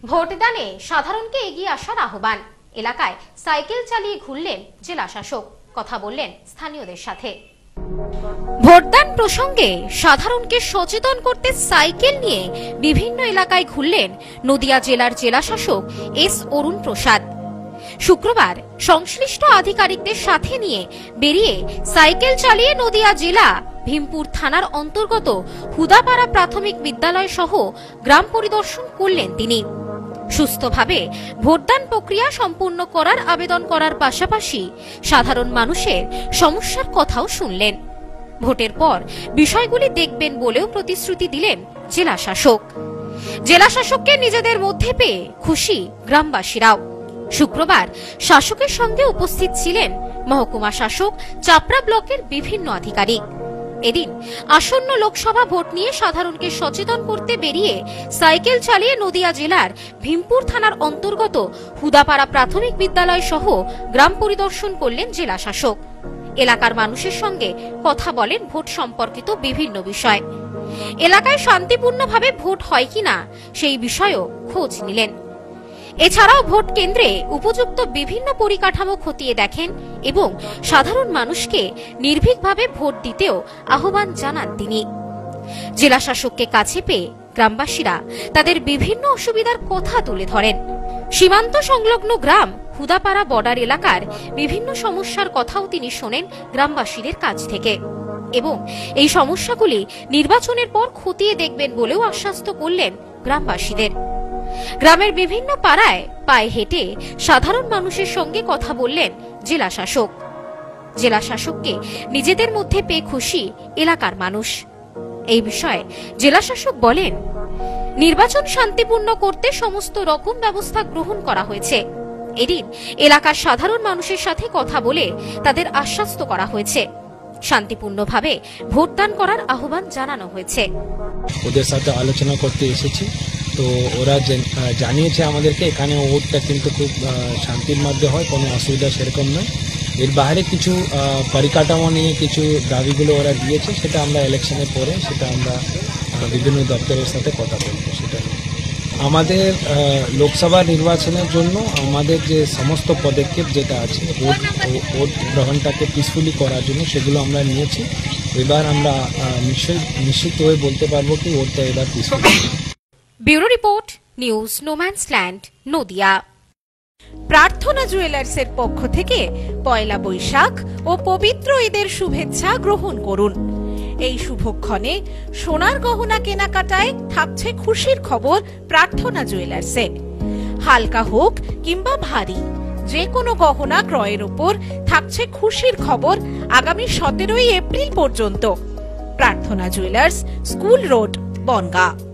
ভোটদানে সাধারণকে এগিয়ে আসার আহ্বান। এলাকায় সাইকেল চালিয়ে ঘুরলেন জেলা শাসক, কথা বললেন স্থানীয়দের সাথে। ভোটদান প্রসঙ্গে সাধারণকে সচেতন করতে সাইকেল নিয়ে বিভিন্ন এলাকায় ঘুরলেন নদিয়া জেলার জেলা শাসক এস অরুণ প্রসাদ। শুক্রবার সংশ্লিষ্ট আধিকারিকদের সাথে নিয়ে বেরিয়ে সাইকেল চালিয়ে নদিয়া জেলা ভীমপুর থানার অন্তর্গত হুদাপাড়া প্রাথমিক বিদ্যালয় সহ গ্রাম পরিদর্শন করলেন তিনি। সুস্থভাবে ভোটদান প্রক্রিয়া সম্পূর্ণ করার আবেদন করার পাশাপাশি সাধারণ মানুষের সমস্যার কথাও শুনলেন। ভোটের পর বিষয়গুলি দেখবেন বলেও প্রতিশ্রুতি দিলেন জেলা শাসক। জেলা শাসককে নিজেদের মধ্যে পেয়ে খুশি গ্রামবাসীরাও। শুক্রবার শাসকের সঙ্গে উপস্থিত ছিলেন মহকুমা শাসক, চাপড়া ব্লকের বিভিন্ন আধিকারিক। এদিন আসন্ন লোকসভা ভোট নিয়ে সাধারণকে সচেতন করতে বেরিয়ে সাইকেল চালিয়ে নদিয়া জেলার ভীমপুর থানার অন্তর্গত হুদাপাড়া প্রাথমিক বিদ্যালয় সহ গ্রাম পরিদর্শন করলেন জেলা শাসক। এলাকার মানুষের সঙ্গে কথা বলেন ভোট সম্পর্কিত বিভিন্ন বিষয়। এলাকায় শান্তিপূর্ণভাবে ভোট হয় কিনা সেই বিষয়েও খোঁজ নিলেন। এছাড়াও ভোট কেন্দ্রে উপযুক্ত বিভিন্ন পরিকাঠামো খতিয়ে দেখেন এবং সাধারণ মানুষকে নির্ভীকভাবে ভোট দিতেও আহ্বান জানান তিনি। জেলা শাসককে কাছে পেয়ে গ্রামবাসীরা তাদের বিভিন্ন অসুবিধার কথা তুলে ধরেন। সীমান্ত সংলগ্ন গ্রাম হুদাপাড়া বর্ডার এলাকার বিভিন্ন সমস্যার কথাও তিনি শোনেন গ্রামবাসীদের কাছ থেকে এবং এই সমস্যাগুলি নির্বাচনের পর খতিয়ে দেখবেন বলেও আশ্বস্ত করলেন গ্রামবাসীদের। গ্রামের বিভিন্ন পাড়ায় পায়ে হেঁটে সাধারণ মানুষের সঙ্গে কথা বললেন জেলা শাসক। জেলা শাসককে নিজেদের মধ্যে পেয়ে খুশি এলাকার মানুষ। এই বিষয়ে জেলা শাসক বলেন, নির্বাচন শান্তিপূর্ণ করতে সমস্ত রকম ব্যবস্থা গ্রহণ করা হয়েছে। এদিন এলাকার সাধারণ মানুষের সাথে কথা বলে তাদের আশ্বস্ত করা হয়েছে। শান্তিপূর্ণভাবে ভোটদান করার আহ্বান জানানো হয়েছে। ওদের সাথে আলোচনা করতে এসেছি, তো ওরা জানিয়েছে আমাদেরকে এখানে ভোটটা কিন্তু খুব শান্তির মধ্যে হয়, কোনো অসুবিধা সেরকম নয়। এর বাইরে কিছু পরিকাঠামো নিয়ে কিছু দাবিগুলো ওরা দিয়েছে, সেটা আমরা ইলেকশনের পরে সেটা আমরা বিভিন্ন দপ্তরের সাথে কথা বলবো। সেটা আমাদের লোকসভা নির্বাচনের জন্য আমাদের যে সমস্ত পদক্ষেপ যেটা আছে ভোট গ্রহণটাকে পিসফুলি করার জন্য সেগুলো আমরা নিয়েছি। এবার আমরা নিশ্চিত হয়ে বলতে পারবো কি ভোটটা এবার peacefully. Bureau report, news no man's land, Nadia. Prarthana জুয়েলার্সের পক্ষ থেকে পয়লা বৈশাখ ও পবিত্র ঈদের শুভেচ্ছা গ্রহণ করুন। এই শুভক্ষণে সোনার গহনা কেনাকাটায় থাকছে খুশির খবর প্রার্থনা জুয়েলার্সে। হালকা হোক কিংবা ভারী, যে কোনো গহনা ক্রয়ের উপর থাকছে খুশির খবর আগামী 17 এপ্রিল পর্যন্ত। প্রার্থনা জুয়েলার্স, স্কুল রোড, বনগাঁ।